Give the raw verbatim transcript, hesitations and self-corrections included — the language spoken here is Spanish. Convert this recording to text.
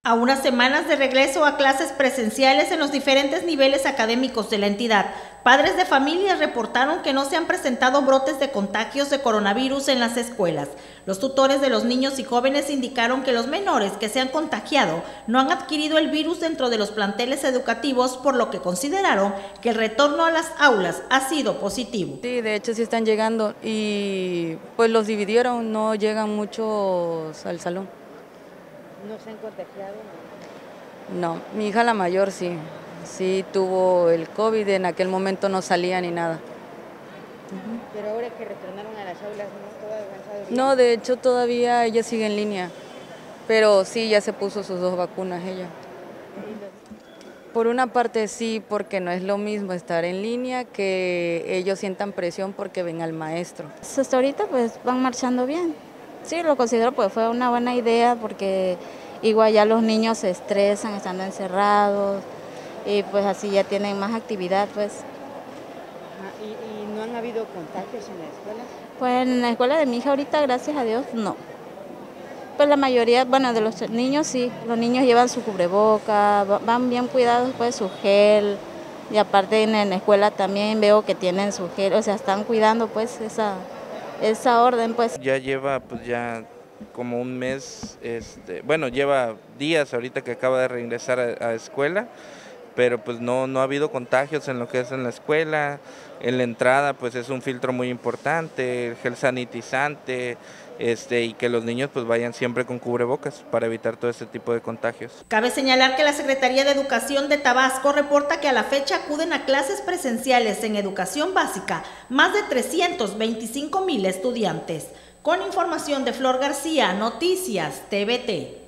A unas semanas de regreso a clases presenciales en los diferentes niveles académicos de la entidad, padres de familias reportaron que no se han presentado brotes de contagios de coronavirus en las escuelas. Los tutores de los niños y jóvenes indicaron que los menores que se han contagiado no han adquirido el virus dentro de los planteles educativos, por lo que consideraron que el retorno a las aulas ha sido positivo. Sí, de hecho sí están llegando y pues los dividieron, no llegan muchos al salón. ¿No se han contagiado? No, mi hija la mayor sí, sí tuvo el COVID, en aquel momento no salía ni nada. Uh-huh. Pero ahora que retornaron a las aulas, ¿no? ¿Todo avanzado bien? No, de hecho todavía ella sigue en línea, pero sí, ya se puso sus dos vacunas ella. Por una parte sí, porque no es lo mismo estar en línea que ellos sientan presión porque ven al maestro. Hasta ahorita pues van marchando bien. Sí, lo considero pues fue una buena idea porque igual ya los niños se estresan estando encerrados y pues así ya tienen más actividad pues. ¿Y, y no han habido contagios en la escuela? Pues en la escuela de mi hija ahorita, gracias a Dios, no. Pues la mayoría, bueno, de los niños sí, los niños llevan su cubreboca, van bien cuidados pues su gel y aparte en la escuela también veo que tienen su gel, o sea, están cuidando pues esa... esa orden pues. Ya lleva pues ya como un mes, este, bueno lleva días ahorita que acaba de regresar a, a escuela, pero pues no, no ha habido contagios en lo que es en la escuela. En la entrada pues es un filtro muy importante, el gel sanitizante, este, y que los niños pues vayan siempre con cubrebocas para evitar todo este tipo de contagios. Cabe señalar que la Secretaría de Educación de Tabasco reporta que a la fecha acuden a clases presenciales en educación básica más de trescientos veinticinco mil estudiantes. Con información de Flor García, Noticias T V T.